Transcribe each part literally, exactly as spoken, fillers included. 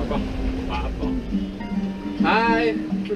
Papa. Papa. Hi.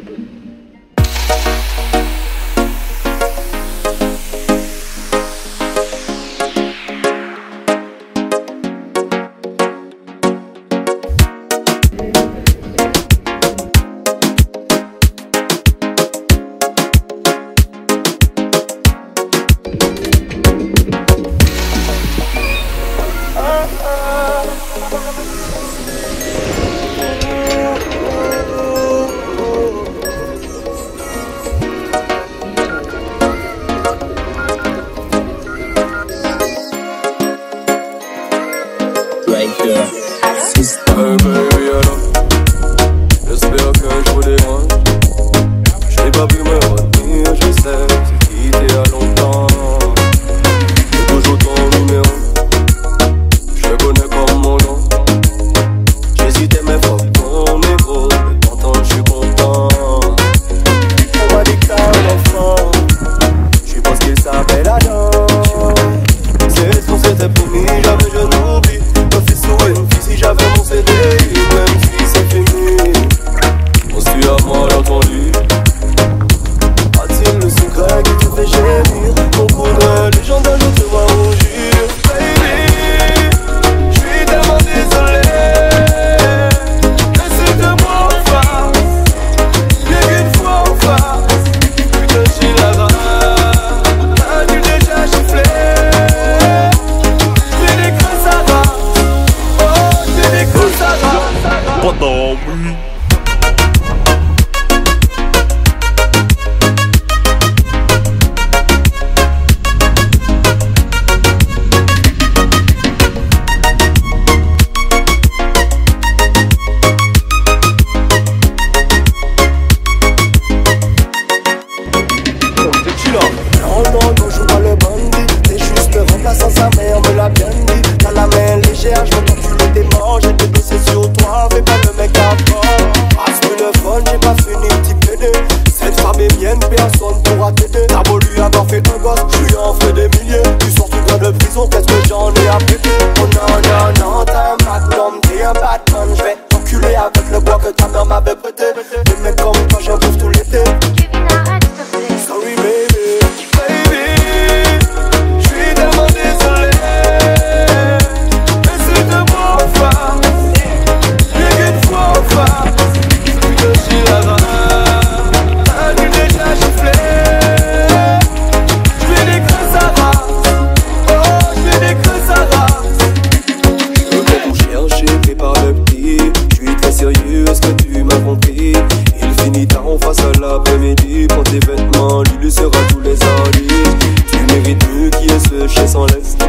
Hey baby, alors, j'espère que je vous dérange. J'ai pas pu me retenir, je sais, c'est quitté il y a longtemps. J'ai toujours ton numéro, je te connais comme mon nom. J'hésitais mais fuck ton micro, de t'entendre je suis content. On m'a dit que t'as un enfant, je pense qu'il s'appelle Adam. C'est ce qu'on s'était promis, j'avais je n'oublie. Un fils ou une fille si j'avais mon C D, même si c'est fini. On suit à mal entendu. A-t-il le secret qui te fait gémir? Mon courage, les gens d'un jour te voient rougir. Baby, je suis tellement désolé. Essaie de moi en face, bien qu'une fois en face. Putain, j'ai la rage, as-tu déjà giflé? J'ai des creux à rage. Pas d'envie. Non, non, non, joue pas le bandit. T'es juste remplaçant, sa mère me l'a bien dit. T'as la main légère, je veux t'enculer des morts. J'ai des dossiers sur toi, fais pas le mec à bord. Parce que le fun, j'ai pas fini petit pédé. Cette femme est mienne, personne pourra t'aider. T'as beau lui avoir fait un gosse, je lui en fais des milliers. Tu sors tout de prison, qu'est-ce que j'en ai à péter? Oh non, non, non, t'as un magnum, t'es un Batman. Je vais t'enculer avec le bois que ta mère m'avait prêté. Des mecs comme toi, j'en bouffe tout l'été. Kevin, arrête s'il te plaît. Sorry baby, baby, je suis tellement désolé. Essaie de moi en face, bien qu'une fois en face. Putain, j'ai la rage, as-tu déjà giflé? J'fais des creux à race, oh j'fais des creux à race. Je veux qu'on cherche, pris par le petit. J'suis très sérieux, est-ce que tu m'as compris? Il finit tard, on face à l'après-midi. Prends tes vêtements, lui lui sera tous les ennuis. Tu mérites mieux qui est ce chien sans laisse.